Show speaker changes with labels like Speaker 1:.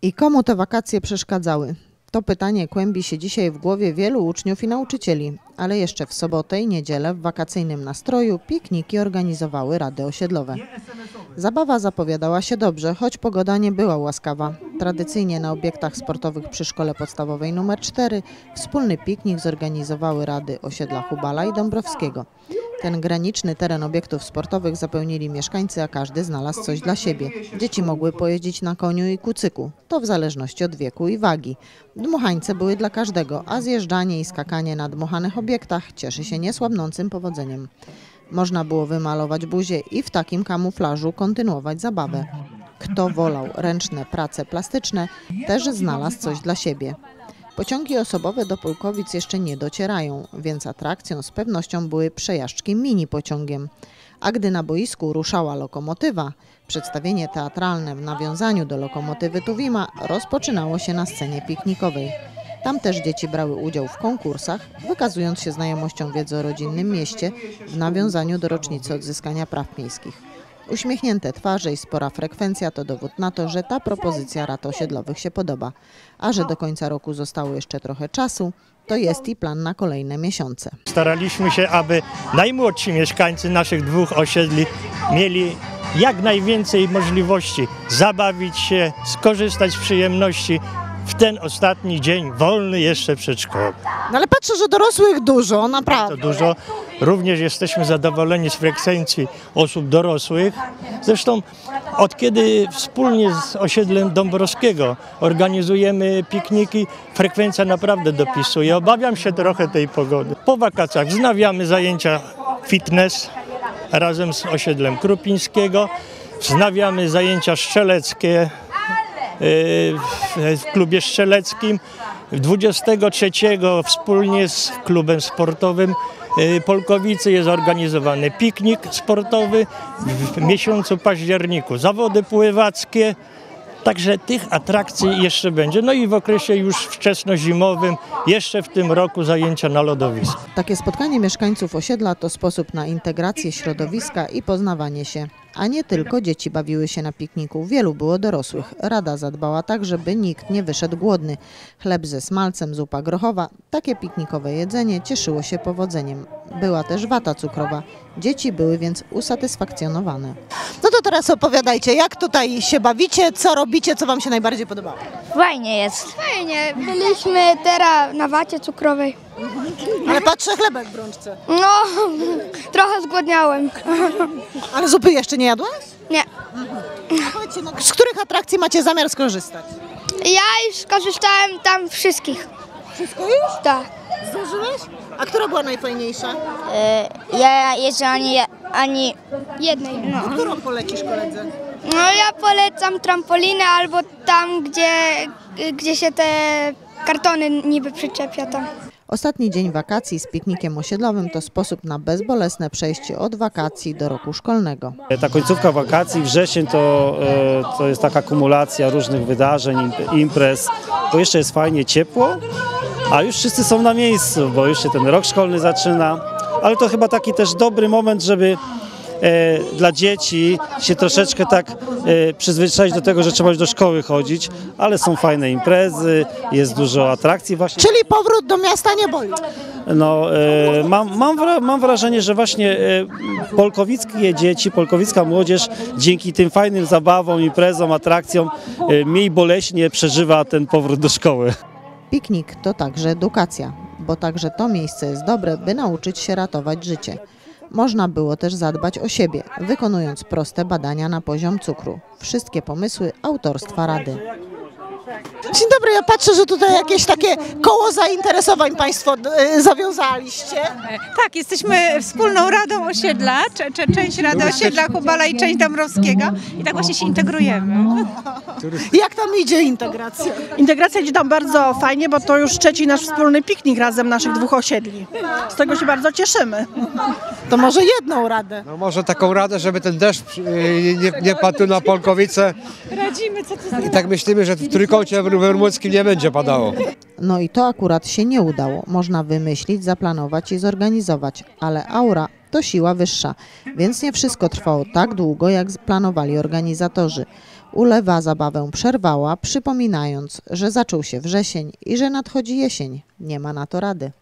Speaker 1: I komu te wakacje przeszkadzały? To pytanie kłębi się dzisiaj w głowie wielu uczniów i nauczycieli, ale jeszcze w sobotę i niedzielę w wakacyjnym nastroju pikniki organizowały rady osiedlowe. Zabawa zapowiadała się dobrze, choć pogoda nie była łaskawa. Tradycyjnie na obiektach sportowych przy szkole podstawowej nr 4 wspólny piknik zorganizowały rady osiedla Hubala i Dąbrowskiego. Ten graniczny teren obiektów sportowych zapełnili mieszkańcy, a każdy znalazł coś dla siebie. Dzieci mogły pojeździć na koniu i kucyku, to w zależności od wieku i wagi. Dmuchańce były dla każdego, a zjeżdżanie i skakanie na dmuchanych obiektach cieszy się niesłabnącym powodzeniem. Można było wymalować buzię i w takim kamuflażu kontynuować zabawę. Kto wolał ręczne prace plastyczne, też znalazł coś dla siebie. Pociągi osobowe do Polkowic jeszcze nie docierają, więc atrakcją z pewnością były przejażdżki mini pociągiem. A gdy na boisku ruszała lokomotywa, przedstawienie teatralne w nawiązaniu do lokomotywy Tuwima rozpoczynało się na scenie piknikowej. Tam też dzieci brały udział w konkursach, wykazując się znajomością wiedzy o rodzinnym mieście w nawiązaniu do rocznicy odzyskania praw miejskich. Uśmiechnięte twarze i spora frekwencja to dowód na to, że ta propozycja rad osiedlowych się podoba. A że do końca roku zostało jeszcze trochę czasu, to jest i plan na kolejne miesiące.
Speaker 2: Staraliśmy się, aby najmłodsi mieszkańcy naszych dwóch osiedli mieli jak najwięcej możliwości zabawić się, skorzystać z przyjemności w ten ostatni dzień wolny jeszcze przed szkołą.
Speaker 1: No ale patrzę, że dorosłych dużo, naprawdę.
Speaker 2: To dużo. Również jesteśmy zadowoleni z frekwencji osób dorosłych. Zresztą od kiedy wspólnie z osiedlem Dąbrowskiego organizujemy pikniki, frekwencja naprawdę dopisuje. Obawiam się trochę tej pogody. Po wakacjach wznawiamy zajęcia fitness razem z osiedlem Krupińskiego. Wznawiamy zajęcia strzeleckie w klubie strzeleckim. 23 wspólnie z klubem sportowym Polkowice jest organizowany piknik sportowy w miesiącu październiku, zawody pływackie, także tych atrakcji jeszcze będzie. No i w okresie już wczesnozimowym jeszcze w tym roku zajęcia na lodowisku.
Speaker 1: Takie spotkanie mieszkańców osiedla to sposób na integrację środowiska i poznawanie się. A nie tylko dzieci bawiły się na pikniku, wielu było dorosłych. Rada zadbała tak, żeby nikt nie wyszedł głodny. Chleb ze smalcem, zupa grochowa, takie piknikowe jedzenie cieszyło się powodzeniem. Była też wata cukrowa. Dzieci były więc usatysfakcjonowane. No to teraz opowiadajcie, jak tutaj się bawicie, co robicie, co wam się najbardziej podobało?
Speaker 3: Fajnie jest. Fajnie, byliśmy teraz na wacie cukrowej.
Speaker 1: Ale patrzę, chlebek w rączce.
Speaker 3: No, trochę zgłodniałem.
Speaker 1: Ale zupy jeszcze nie jadłaś?
Speaker 3: Nie.
Speaker 1: Powiedzcie, no, z których atrakcji macie zamiar skorzystać?
Speaker 3: Ja już skorzystałem tam wszystkich.
Speaker 1: Wszystko już?
Speaker 3: Tak.
Speaker 1: Zdążyłeś? A która była najfajniejsza?
Speaker 3: Ja jeszcze ani jednej. No.
Speaker 1: Którą polecisz koledze?
Speaker 3: No ja polecam trampolinę albo tam, gdzie się te kartony niby przyczepia tam.
Speaker 1: Ostatni dzień wakacji z piknikiem osiedlowym to sposób na bezbolesne przejście od wakacji do roku szkolnego.
Speaker 4: Ta końcówka wakacji, wrzesień to jest taka kumulacja różnych wydarzeń, imprez, bo jeszcze jest fajnie ciepło, a już wszyscy są na miejscu, bo już się ten rok szkolny zaczyna, ale to chyba taki też dobry moment, żeby dla dzieci się troszeczkę tak przyzwyczaić do tego, że trzeba już do szkoły chodzić, ale są fajne imprezy, jest dużo atrakcji właśnie.
Speaker 1: Czyli powrót do miasta nie boli?
Speaker 4: No, mam wrażenie, że właśnie polkowickie dzieci, polkowicka młodzież dzięki tym fajnym zabawom, imprezom, atrakcjom mniej boleśnie przeżywa ten powrót do szkoły.
Speaker 1: Piknik to także edukacja, bo także to miejsce jest dobre, by nauczyć się ratować życie. Można było też zadbać o siebie, wykonując proste badania na poziom cukru. Wszystkie pomysły autorstwa Rady. Dzień dobry, ja patrzę, że tutaj jakieś takie koło zainteresowań Państwo zawiązaliście.
Speaker 5: Tak, jesteśmy wspólną radą osiedla, część Rady Osiedla Hubala i część Dąbrowskiego i tak właśnie się integrujemy.
Speaker 1: Jak tam idzie integracja?
Speaker 6: Integracja idzie tam bardzo fajnie, bo to już trzeci nasz wspólny piknik razem naszych dwóch osiedli. Z tego się bardzo cieszymy.
Speaker 1: To może jedną radę.
Speaker 7: No może taką radę, żeby ten deszcz nie padł tu na Polkowice.
Speaker 5: Radzimy, co tu zrobić.
Speaker 7: I tak myślimy, że w Trójkącie Rumuńskim nie będzie padało.
Speaker 1: No i to akurat się nie udało. Można wymyślić, zaplanować i zorganizować, ale aura to siła wyższa, więc nie wszystko trwało tak długo, jak planowali organizatorzy. Ulewa zabawę przerwała, przypominając, że zaczął się wrzesień i że nadchodzi jesień. Nie ma na to rady.